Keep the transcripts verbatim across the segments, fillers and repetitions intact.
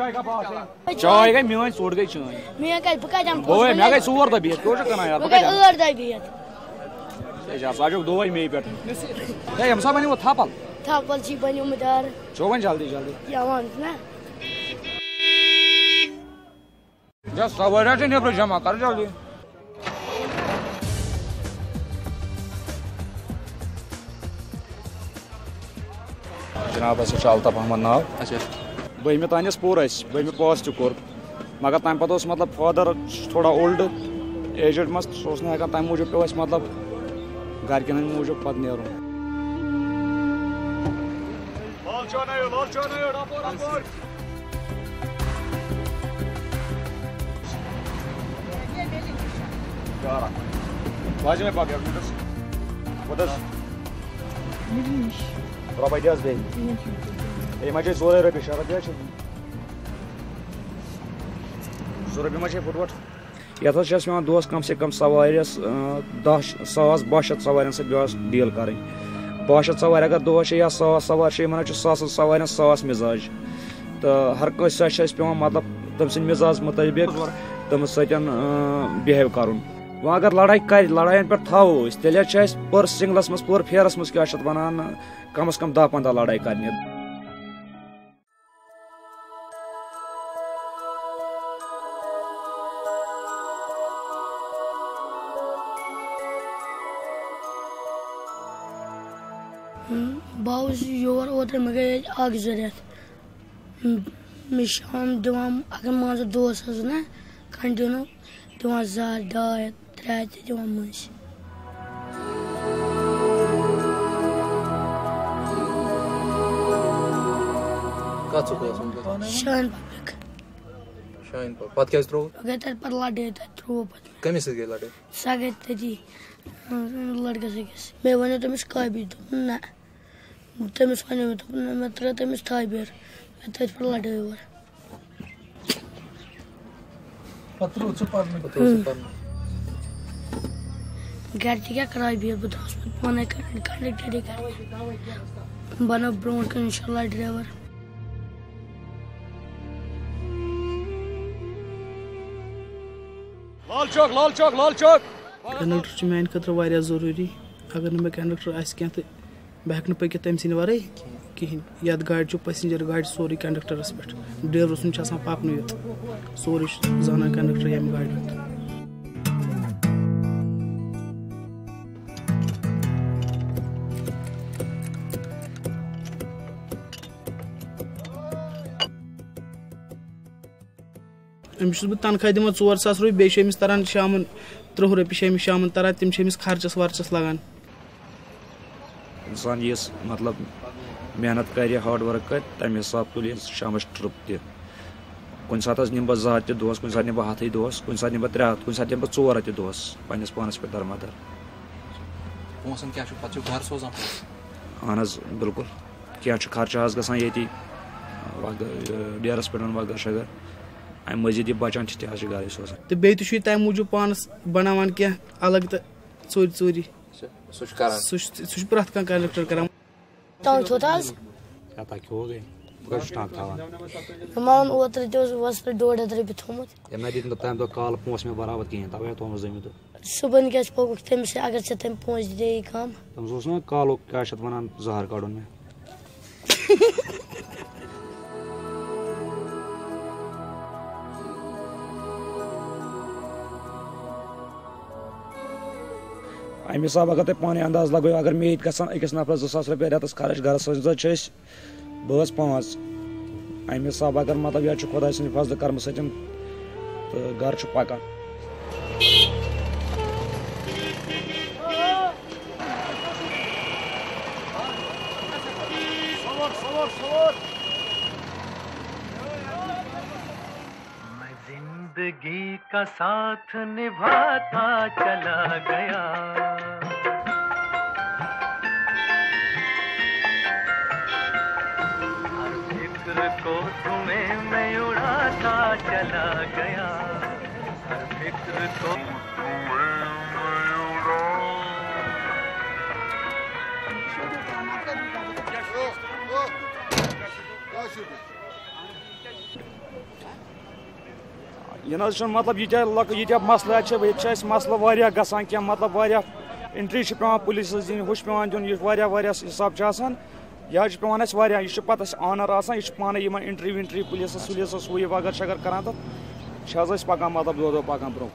चाय गई मीन सोट गई चाय मैं कल बका जम ओए मैं गई सोर द बियत कोश कना यार बका एर द बियत ए जा साजो दो वही में पेट ए हम सब बनी वो थापल थापल छी बनी उमदार चोवन जल्दी जल्दी यावन ना जा सवारा से ने जमा कर जल्दी जनाब अस अल्ताफ अहमद नाव अच्छा बहमे तानस पोर बहमे पास तोर मगर तम पे मतलब फादर थोड़ा ओल्ड एजड मस हेकान तम मूजूब पे मतलब घर मूजूब पे नीर रॉबाई दिस बे ए मजे सोलह रुपये शरत दिया सौ रुपये मजे फुटवट यथ पे दोस कम से कम सवारिस दह सास बह शत सवार सवार डील कर बह शत सवार अगर दोस या सास सवार मन सास सवार सास मिजाज तो हर कंस पे मतलब तम सद मिजाज मुताबिक तम सतन बिहेव कर वह अगर लड़ाई कर लड़ाइन पे थो तेल पर सिंगलस मज पर फेरस मज क्या वन कम अज कम दह पंद्रह लड़ाई करने बाउस योर ओतर मे गई अग जरियत मे शाम दिवान अगर मान दोस ना कंटिन्यू दिवान जार डाय त्रै दिवान मज शाइन पब्लिक शाइन पत क्या त्रो गई तत पर लड़े तत त्रो पत कमिस गई लड़े सा गई तती लड़का से मे वन तमिस काबी ना तमिस वन मे त्रे तमिस थाई बेर तत पर लड़े और पत्रो छु पारने पत्रो छु पारने घर क्या कराई बेर बदोस पाने कंडक्टर कर बनो ब्रोड का इंशाल्लाह ड्राइवर लाल चौक लाल चौक लाल चौक कंडक्टर मान खतर वारिया जरूरी अगर न कंडक्टर आस क्या तो बह हेक पकित तम सद वर कहें ये गाड़ी पैसेंजर गाड़ी सोरे कंडक्टरस पे ड्राइवर सुन पकन योत सोरे जाना कंडक्टर यम गाड़ी अमिस बह तनख्वाह दिवान चोर सास रुपये बेस तरह शाम त्रुह रुपये शाम तरह तम खर्चस वर्चस लगान इंसान ये मतलब मेहनत कर हार्ड वर्क कर तम हिसाब तुल शाम ट्रिप तह कुन सात निम बह जह हथ दोस कुन सात निम बह हथ दोस कुन सात निम बह त्रे हथ कुन सात निम बह चोर हथ दोस पन्नस पानस पे दरमदर अहन बिल्कुल क्या खर्च गसान ये डेरस पे वगैरह शगर अम मजीद बचान तह घर सोजान तो बे तम मूजूब पानस बनावान क्या अलग तो चोरी चोरी सह प्रथ कह कंडक्टर कर मान ओतर डोड हथ रुपये थोमुत मे दिन तम दह काल पोस मे बराबर कहें तवे थोम जमीन सुबह क्या पोक तमिस अगर से तम पोस दे कम तमस ना कालो क्या वन जहर कड़न मे अमे हिसाब अगर तुम पाने अंदाज लगो अगर मे अकिस नफर सास रुपये रेतस खर्च घर सज बस पाँच अमे हिसाब अगर मतलब यह खुदा सद फजल कर्म सतन तो घर पकान जिंदगी का साथ निभाता चला गया हर फिक्र को धुएं में उड़ाता चला गया हर फिक्र को यह मतलब ये मसला ये मसला गसान क्या मतलब एंट्री पे पुलिस दिन हुश पे दिन हिसाब यह पे यह पत ऑनर यह पाने एंट्री वेंट्री पुलिस वुलिस वो वगर शगर करान तो पकान मतलब दो दो पकान ब्रो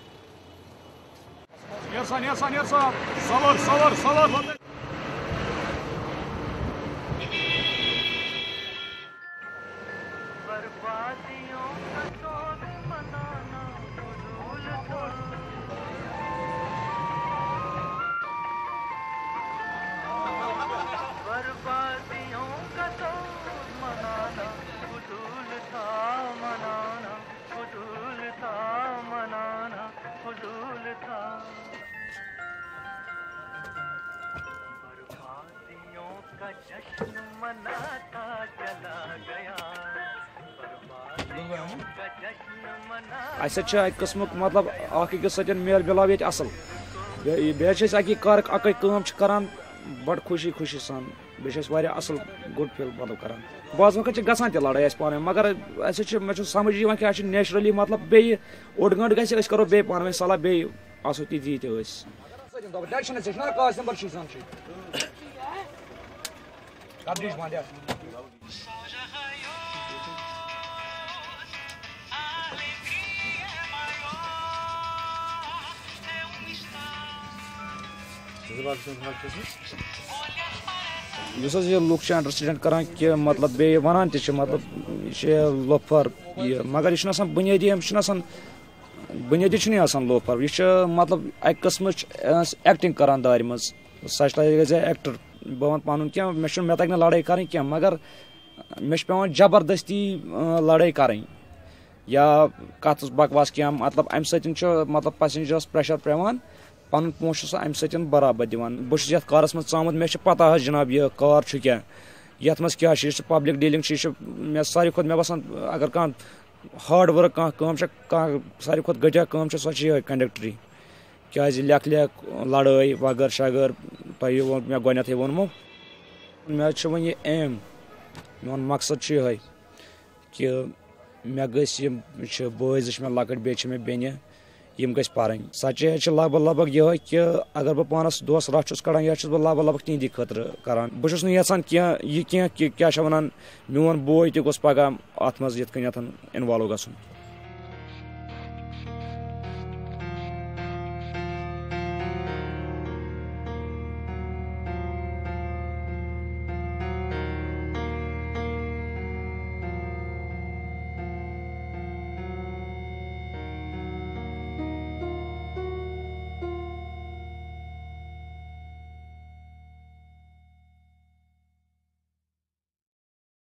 अस किस्म मतलब अकिस सत मेल मिलाव ये असल बेस अकी कर अक करान बड़ खुशी खुशी सान बेस असल गुड फील मतलब करान बाज वक्त गसान लड़ाई पान मगर मे समझ क्या नेचुरली मतलब बे ओड गंट गो करो बे पान वन सलाह बे आसो ती ती लुक अंडरस्टैंड करान कि मतलब बे वन त मतलब यह लोफर यह मगर यह बुनियादी बुनियादी लोफर यह मतलब अक किस्म एक्टिंग करान दार मज सच गई एक्टर बह वन पन क्या मे मे तक लड़ाई कर क्या मगर मे पे जबरदस्ती लड़ाई कर या कत बकवास क्या मतलब अम सत मतलब पैसेंजरस प्रेशर पेवान पन पोस अम सत बराबर दिवान बहुत ये कारस मज आमुत मे पता जनाब यह कार क्या ये मज क्या पब्लिक डीलिंग मे सारी खुद मे बसान अगर कह हार्ड वर्क कह सारी खुद घटिया कम सो कंडक्टरी क्या लेख लेख लड़ाई वगर शगर तुम मे गोनथ वोनमो मे वो ये एम मेन मकसद यह कि मे गई बोज मे लकट बे मे बेन यम गई पारन सच्चाई लगभग लगभग यह कि अगर बह पानस दोस रथ कड़ान यह बह लगभग लगभग तिंदी खतर करान बहुत यहां क्या क्या वन मोन बोय तह पगह अत मज इन्वॉल्व गन।